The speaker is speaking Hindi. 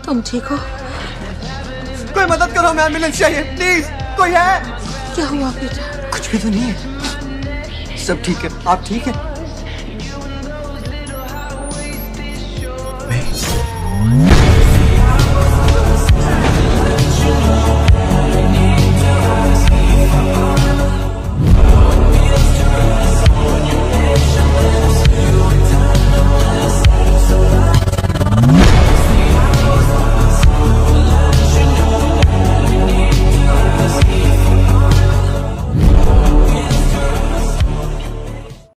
तुम ठीक हो? कोई मदद करो, हमें एम्बुलेंस चाहिए प्लीज। कोई है? क्या हुआ बेटा? कुछ भी तो नहीं है, सब ठीक है। आप ठीक है?